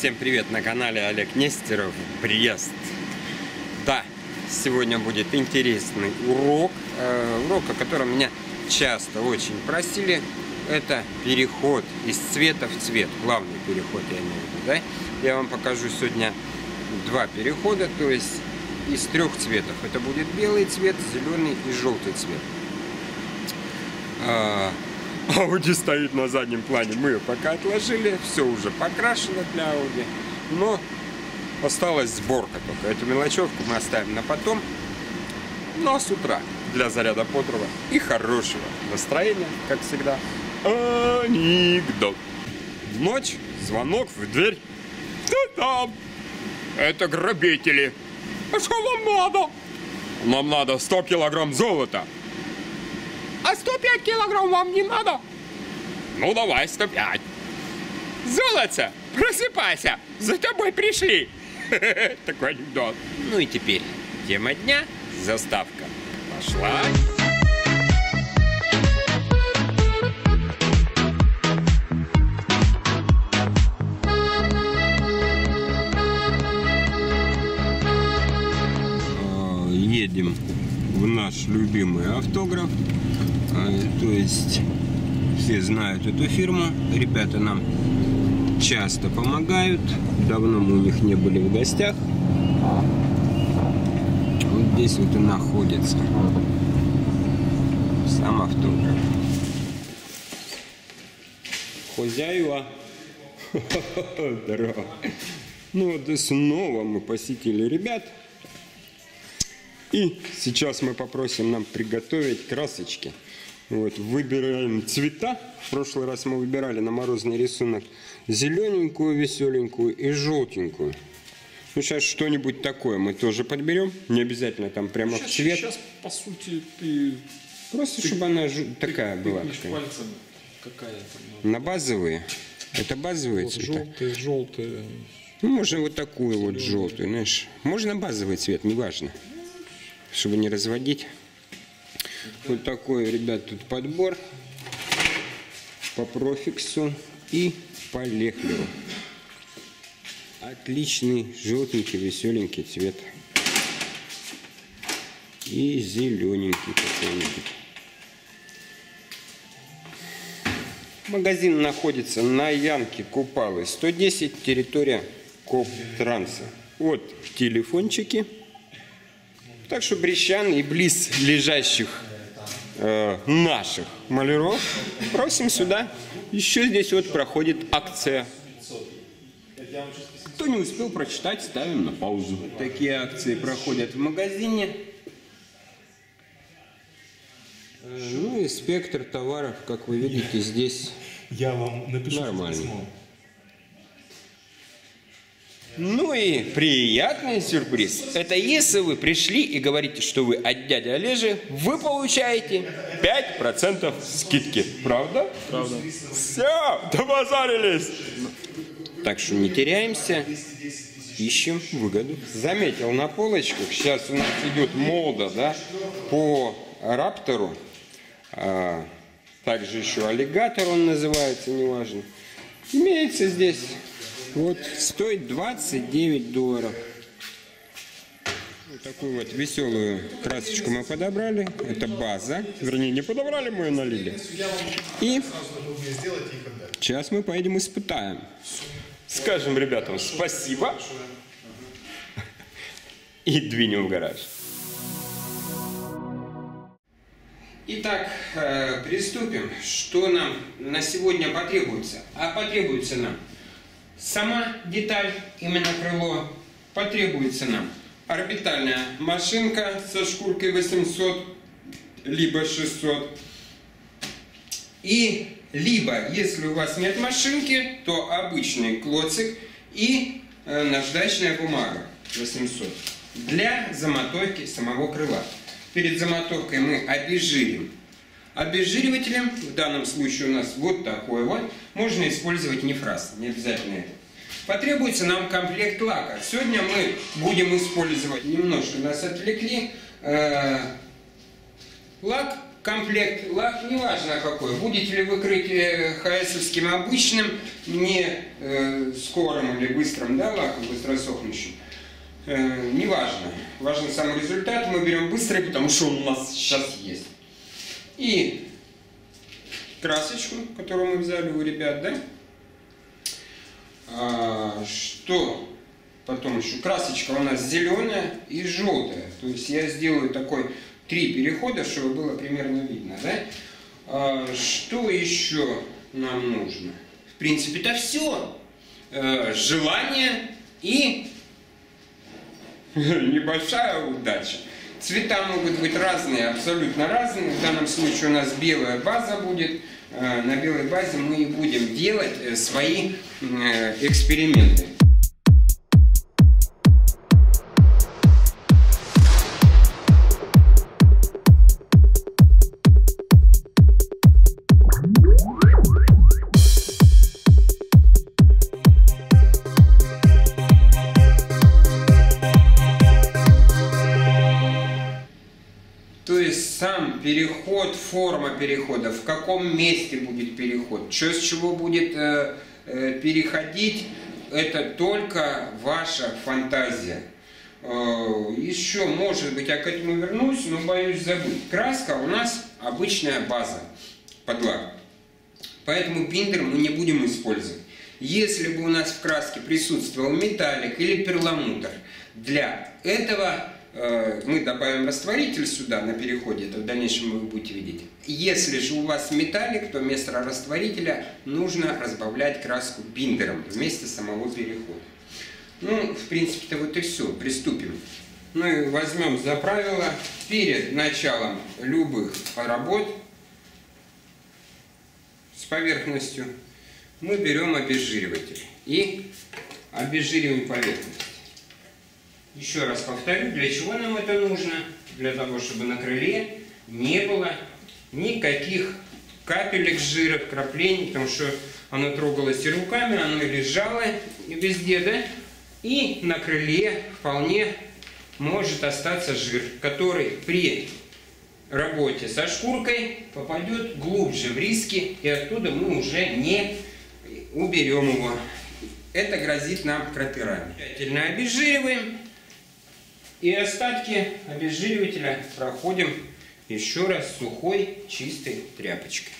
Всем привет, на канале Олег Нестеров, Брест. Да, сегодня будет интересный урок, о котором меня часто очень просили. Это переход из цвета в цвет, главный переход я имею в виду, да? Я вам покажу сегодня два перехода, то есть из трех цветов. Это будет белый цвет, зеленый и желтый цвет. Ауди стоит на заднем плане, мы ее пока отложили, все уже покрашено для Ауди, но осталась сборка только. Эту мелочевку мы оставим на потом, ну а с утра для заряда бодрого и хорошего настроения, как всегда, анекдот. Ночь, звонок в дверь. Кто там? Это грабители. А что вам надо? Нам надо 100 килограмм золота. А 105 килограмм вам не надо? Ну давай 105. Золото, просыпайся, за тобой пришли. Такой анекдот. Ну и теперь тема дня, заставка. Пошла. Едем в наш любимый автограф. То есть все знают эту фирму, ребята нам часто помогают, давно мы у них не были в гостях. Вот здесь вот и находится сам автограф. Хозяева. Здорово. Ну вот и снова мы посетили ребят. И сейчас мы попросим нам приготовить красочки. Вот, выбираем цвета. В прошлый раз мы выбирали на морозный рисунок зелененькую, веселенькую и желтенькую. Ну, сейчас что-нибудь такое мы тоже подберем. Не обязательно там прямо в цвет. Сейчас, по сути, ты... Просто, чтобы она такая была. Пальцем какая-то. На базовые. Это базовые вот цвета. желтые. Ну, можно вот такую зеленую. Вот желтую, знаешь. Можно базовый цвет, неважно. Чтобы не разводить. Вот такой, ребят, тут подбор по профиксу и по лехлеру. Отличный желтенький, веселенький цвет. И зелененький какой-нибудь. Магазин находится на Янке Купалы 110, территория Коптранса. Вот телефончики. Так что брещан и близ лежащих наших маляров просим сюда. Еще здесь вот проходит акция. Кто не успел прочитать, ставим на паузу. Такие акции проходят в магазине. Ну и спектр товаров, как вы видите, здесь я вам напишу нормально. Ну и приятный сюрприз. Это если вы пришли и говорите, что вы от дяди Олежи, вы получаете 5% скидки. Правда? Правда. Все, добазарились. Так что не теряемся, ищем выгоду. Заметил на полочках, сейчас у нас идет мода, да, по Раптору. Также еще аллигатор он называется, неважно. Имеется здесь. Вот, стоит $29. Вот такую вот веселую красочку мы подобрали. Это база. Вернее, не подобрали, мы ее налили. И сейчас мы поедем испытаем. Скажем ребятам спасибо. И двинем в гараж. Итак, приступим. Что нам на сегодня потребуется? А потребуется нам сама деталь, именно крыло, потребуется нам орбитальная машинка со шкуркой 800, либо 600. И либо, если у вас нет машинки, то обычный клоцик и наждачная бумага 800 для замотовки самого крыла. Перед замотовкой мы обезжирим. Обезжиривателем, в данном случае у нас вот такой вот, можно использовать нефраз, не обязательно это. Потребуется нам комплект лака. Сегодня мы будем использовать, немножко нас отвлекли, лак комплект лак, неважно какой. Будете ли вы крыть ХСовским обычным, не скорым или быстрым, да, лаком, быстросохнущим. Неважно. Важен сам результат. Мы берем быстрый, потому что он у нас сейчас есть. И красочку, которую мы взяли у ребят, да? Что потом еще? Красочка у нас зеленая и желтая. То есть я сделаю такой 3 перехода, чтобы было примерно видно, да? Что еще нам нужно? В принципе, это все. Желание и небольшая удача. Цвета могут быть разные, абсолютно разные. В данном случае у нас белая база будет. На белой базе мы и будем делать свои эксперименты. То есть сам переход, форма перехода, в каком месте будет переход, что с чего будет переходить, это только ваша фантазия. Еще, может быть, я к этому вернусь, но боюсь забыть. Краска у нас обычная база под лак, поэтому биндер мы не будем использовать. Если бы у нас в краске присутствовал металлик или перламутр, для этого мы добавим растворитель сюда на переходе, это в дальнейшем вы будете видеть. Если же у вас металлик, то вместо растворителя нужно разбавлять краску биндером вместе самого перехода. Ну, в принципе-то вот и все. Приступим. Мы возьмем за правило перед началом любых работ с поверхностью мы берем обезжириватель и обезжириваем поверхность. Еще раз повторю, для чего нам это нужно? Для того, чтобы на крыле не было никаких капелек жира, вкраплений, потому что оно трогалось и руками, оно и лежало и везде, да? И на крыле вполне может остаться жир, который при работе со шкуркой попадет глубже в риски, и оттуда мы уже не уберем его. Это грозит нам кратерами. Тщательно обезжириваем. И остатки обезжиривателя проходим еще раз сухой чистой тряпочкой.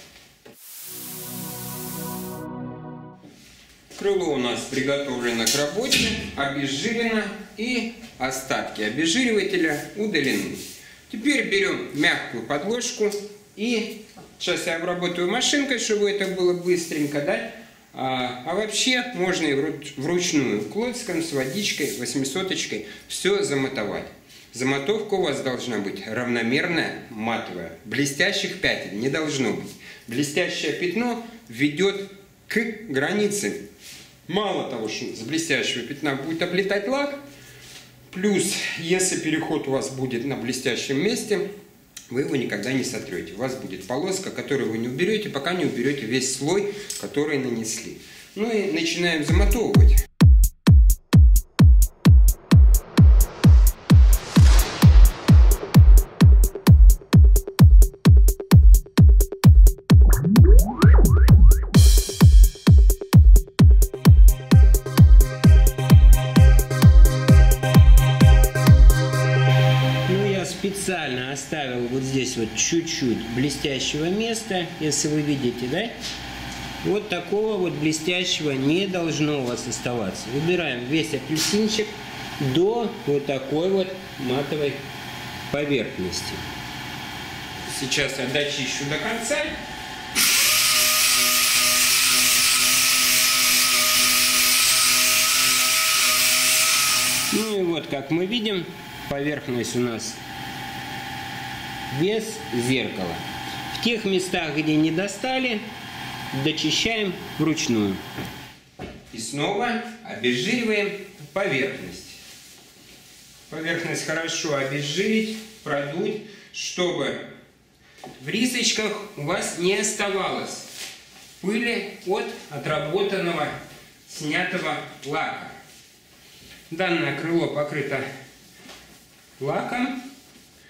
Крыло у нас приготовлено к работе, обезжирено и остатки обезжиривателя удалены. Теперь берем мягкую подложку и сейчас я обработаю машинкой, чтобы это было быстренько, да? А вообще можно и вручную клоцком с водичкой, 800-очкой все замотовать. Замотовка у вас должна быть равномерная, матовая. Блестящих пятен не должно быть. Блестящее пятно ведет к границе. Мало того, что с блестящего пятна будет облетать лак, плюс, если переход у вас будет на блестящем месте, вы его никогда не сотрете. У вас будет полоска, которую вы не уберете, пока не уберете весь слой, который нанесли. Ну и начинаем замотовывать. Специально оставил вот здесь вот чуть-чуть блестящего места, если вы видите, да? Вот такого вот блестящего не должно у вас оставаться. Выбираем весь апельсинчик до вот такой вот матовой поверхности. Сейчас я дочищу до конца. Ну и вот, как мы видим, поверхность у нас без зеркала. В тех местах, где не достали, дочищаем вручную. И снова обезжириваем поверхность. Поверхность хорошо обезжирить, продуть, чтобы в рисочках у вас не оставалось пыли от отработанного, снятого лака. Данное крыло покрыто лаком.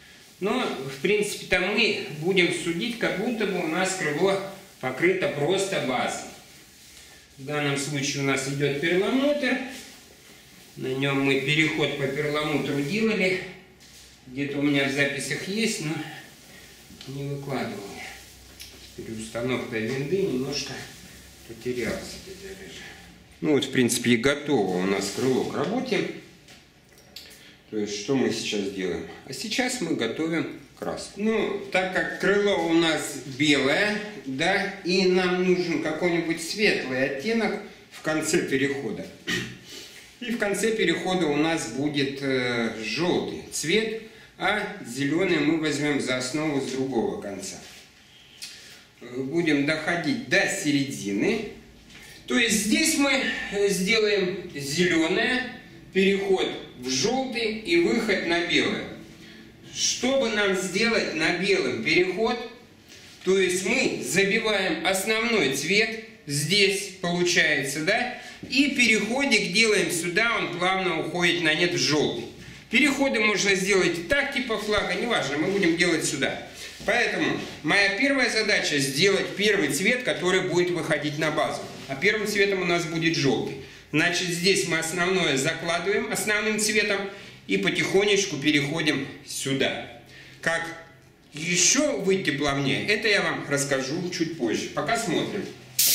Но, в принципе-то, мы будем судить, как будто бы у нас крыло покрыто просто базой. В данном случае у нас идет перламутр. На нем мы переход по перламутру делали. Где-то у меня в записях есть, но не выкладывал. Переустановка винды немножко потерялся. Ну вот, в принципе, и готово у нас крыло к работе. То есть, что мы сейчас делаем? А сейчас мы готовим краску. Ну, так как крыло у нас белое, да, и нам нужен какой-нибудь светлый оттенок в конце перехода. И в конце перехода у нас будет желтый цвет, а зеленый мы возьмем за основу с другого конца. Будем доходить до середины. То есть здесь мы сделаем зеленое, переход в желтый и выход на белое. Чтобы нам сделать на белом переход, то есть мы забиваем основной цвет, здесь получается, да, и переходик делаем сюда, он плавно уходит на нет в желтый. Переходы можно сделать так, типа флага, неважно, мы будем делать сюда. Поэтому моя первая задача сделать первый цвет, который будет выходить на базу. А первым цветом у нас будет желтый. Значит, здесь мы основное закладываем основным цветом и потихонечку переходим сюда. Как еще выйти плавнее, это я вам расскажу чуть позже. Пока смотрим.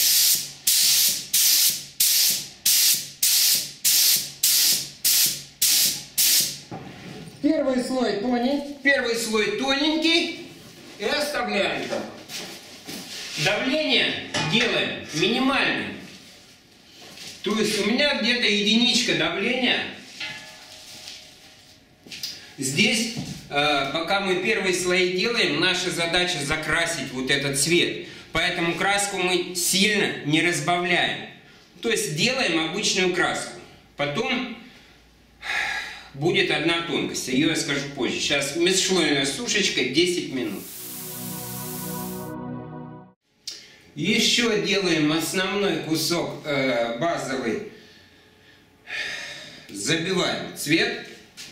Первый слой тоненький и оставляем там. Давление делаем минимальное. То есть у меня где-то единичка давления. Здесь, пока мы первые слои делаем, наша задача закрасить вот этот цвет. Поэтому краску мы сильно не разбавляем. То есть делаем обычную краску. Потом будет одна тонкость, ее я скажу позже. Сейчас межслойная сушечка 10 минут. Еще делаем основной кусок базовый. Забиваем цвет.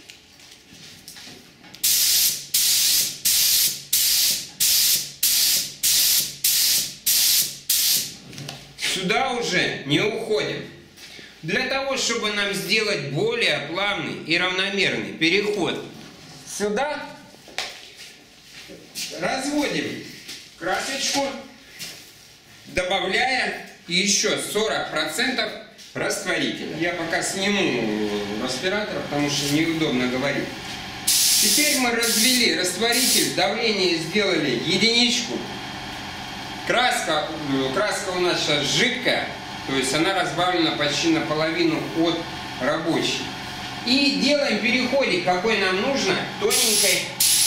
Сюда уже не уходим. Для того, чтобы нам сделать более плавный и равномерный переход сюда, разводим красочку, добавляя еще 40% растворителя. Я пока сниму респиратор, потому что неудобно говорить. Теперь мы развели растворитель, давление сделали единичку. Краска у нас сейчас жидкая, то есть она разбавлена почти наполовину от рабочей. И делаем переходик, какой нам нужно, тоненькой.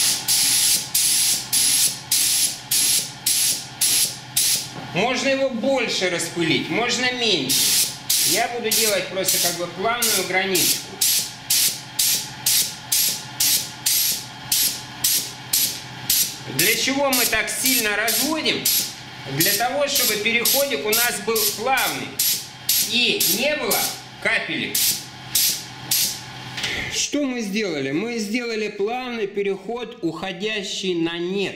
Можно его больше распылить, можно меньше. Я буду делать просто как бы плавную граничку. Для чего мы так сильно разводим? Для того, чтобы переходик у нас был плавный и не было капелек. Что мы сделали? Мы сделали плавный переход, уходящий на нет.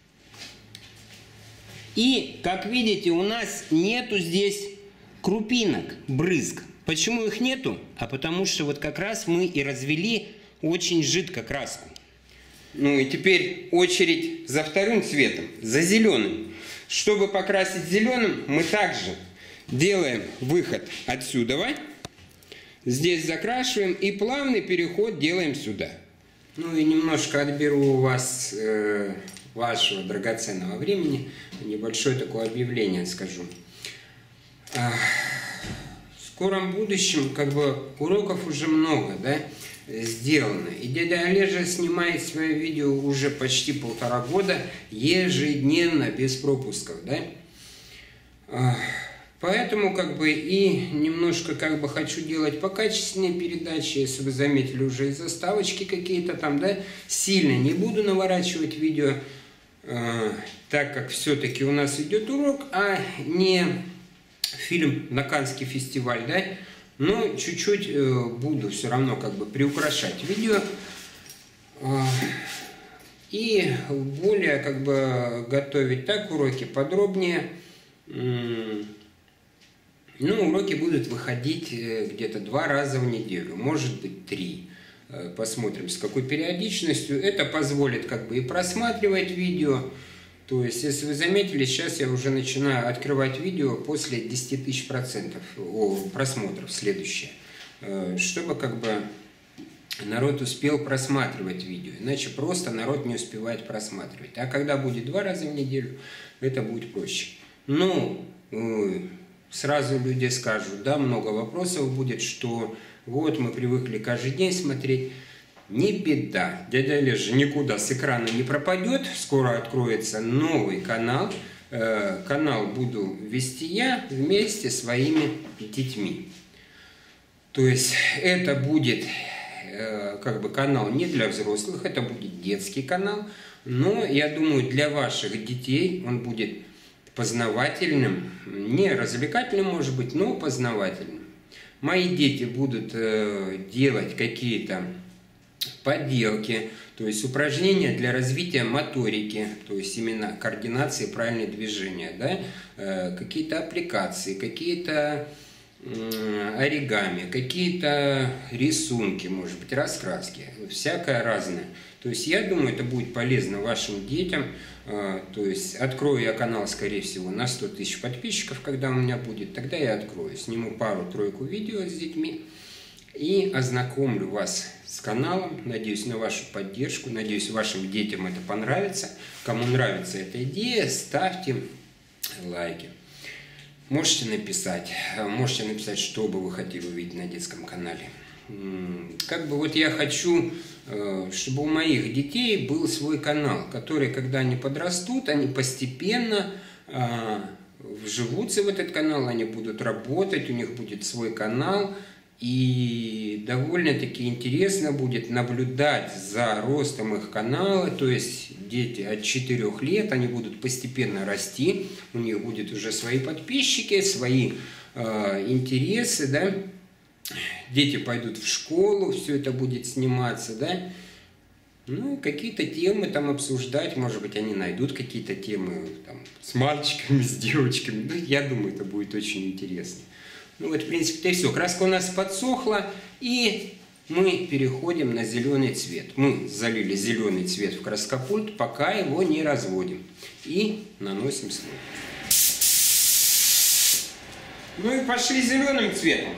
И, как видите, у нас нету здесь крупинок, брызг. Почему их нету? А потому что вот как раз мы и развели очень жидко краску. Ну и теперь очередь за вторым цветом, за зеленым. Чтобы покрасить зеленым, мы также делаем выход отсюда. Здесь закрашиваем и плавный переход делаем сюда. Ну и немножко отберу у вас вашего драгоценного времени. Небольшое такое объявление скажу. В скором будущем как бы уроков уже много, да, сделано. И дядя Олежа снимает свои видео уже почти 1,5 года ежедневно, без пропусков, да. Поэтому как бы и немножко как бы хочу делать покачественнее передачи, если вы заметили уже и заставочки какие-то там, да, сильно не буду наворачивать видео, так как все-таки у нас идет урок, а не фильм на Каннский фестиваль, да. Но чуть-чуть буду все равно как бы приукрашать видео. И более как бы готовить так уроки подробнее. Ну, уроки будут выходить где-то 2 раза в неделю, может быть 3. Посмотрим, с какой периодичностью. Это позволит как бы и просматривать видео. То есть, если вы заметили, сейчас я уже начинаю открывать видео после 10 тысяч просмотров следующее. Чтобы как бы народ успел просматривать видео. Иначе просто народ не успевает просматривать. А когда будет 2 раза в неделю, это будет проще. Ну, сразу люди скажут, да, много вопросов будет, что вот мы привыкли каждый день смотреть. Не беда, дядя Олежа никуда с экрана не пропадет, скоро откроется новый канал. Канал буду вести я вместе с своими детьми. То есть это будет как бы канал не для взрослых, это будет детский канал, но я думаю, для ваших детей он будет познавательным, не развлекательным, может быть, но познавательным. Мои дети будут делать какие-то поделки, то есть упражнения для развития моторики, то есть именно координации, правильные движения, да? Какие-то аппликации, какие-то оригами, какие-то рисунки, может быть, раскраски, всякое разное. То есть я думаю, это будет полезно вашим детям. То есть открою я канал, скорее всего, на 100 тысяч подписчиков, когда у меня будет. Тогда я открою, сниму пару-тройку видео с детьми и ознакомлю вас с каналом. Надеюсь на вашу поддержку, надеюсь, вашим детям это понравится. Кому нравится эта идея, ставьте лайки. Можете написать, что бы вы хотели увидеть на детском канале. Как бы вот я хочу, чтобы у моих детей был свой канал, который, когда они подрастут, они постепенно вживутся в этот канал, они будут работать, у них будет свой канал. И довольно-таки интересно будет наблюдать за ростом их канала, то есть дети от 4 лет, они будут постепенно расти, у них будут уже свои подписчики, свои интересы, да, дети пойдут в школу, все это будет сниматься, да, ну, какие-то темы там обсуждать, может быть, они найдут какие-то темы там, с мальчиками, с девочками, ну, я думаю, это будет очень интересно. Ну вот, в принципе, и все. Краска у нас подсохла, и мы переходим на зеленый цвет. Мы залили зеленый цвет в краскопульт, пока его не разводим. И наносим слой. Ну и пошли зеленым цветом.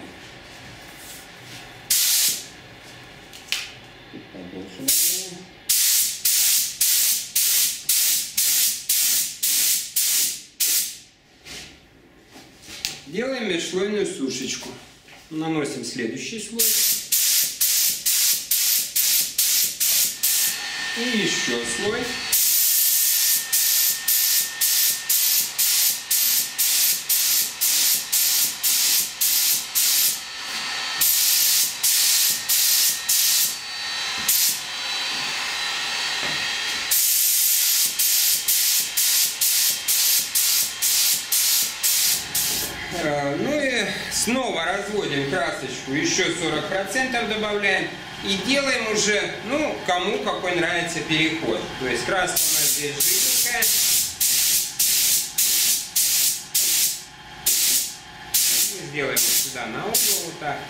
Делаем межслойную сушечку. Наносим следующий слой. И еще слой. Ну и снова разводим красочку, еще 40% добавляем. И делаем уже, ну, кому какой нравится переход. То есть краска у нас здесь жиденькая. Сделаем сюда на угол вот так.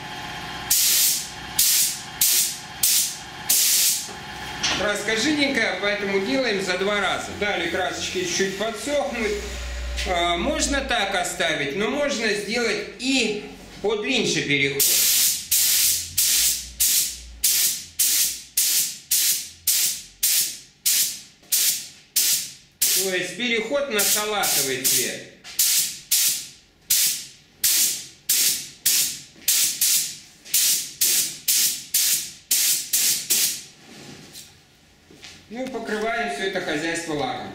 Краска жиденькая, поэтому делаем за 2 раза. Дали красочки чуть-чуть подсохнуть. Можно так оставить, но можно сделать и подлиннее переход. То есть переход на салатовый цвет. Ну и покрываем все это хозяйство лаком.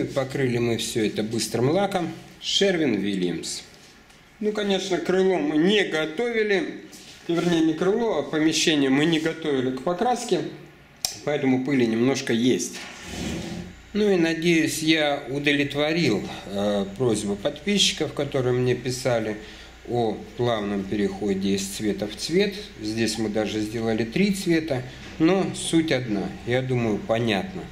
и покрыли мы все это быстрым лаком Sherwin-Williams. Ну, конечно, крыло мы не готовили, вернее, не крыло, а помещение мы не готовили к покраске, поэтому пыли немножко есть. Ну и надеюсь, я удовлетворил просьбу подписчиков, которые мне писали о плавном переходе из цвета в цвет. Здесь мы даже сделали 3 цвета, но суть одна, я думаю, понятно.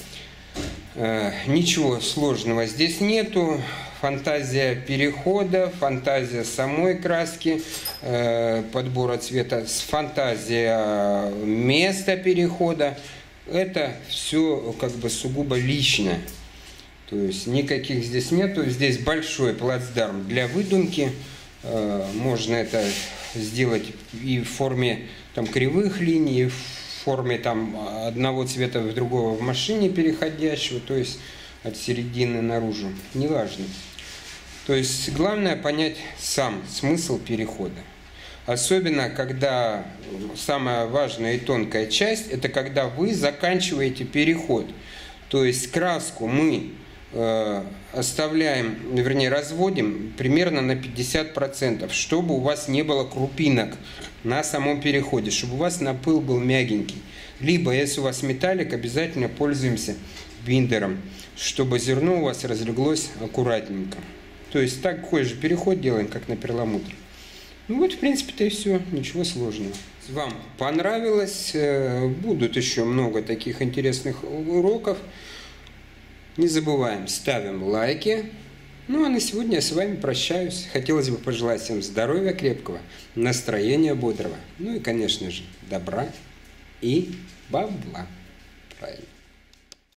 Ничего сложного здесь нету. Фантазия перехода, фантазия самой краски, подбора цвета, фантазия места перехода. Это все как бы сугубо личное. То есть никаких здесь нету. Здесь большой плацдарм для выдумки. Можно это сделать и в форме там кривых линий, и в форме там одного цвета в другого в машине переходящего, то есть от середины наружу. Неважно. То есть главное понять сам смысл перехода. Особенно, когда самая важная и тонкая часть, это когда вы заканчиваете переход. То есть краску мы оставляем, вернее, разводим примерно на 50%, чтобы у вас не было крупинок на самом переходе, чтобы у вас напыл был мягенький. Либо, если у вас металлик, обязательно пользуемся биндером, чтобы зерно у вас разлеглось аккуратненько. То есть такой же переход делаем, как на перламутре. Ну вот, в принципе-то и все, ничего сложного. Если вам понравилось, будут еще много таких интересных уроков. Не забываем, ставим лайки. Ну а на сегодня я с вами прощаюсь. Хотелось бы пожелать всем здоровья крепкого, настроения бодрого. Ну и, конечно же, добра и бабла. Правильно.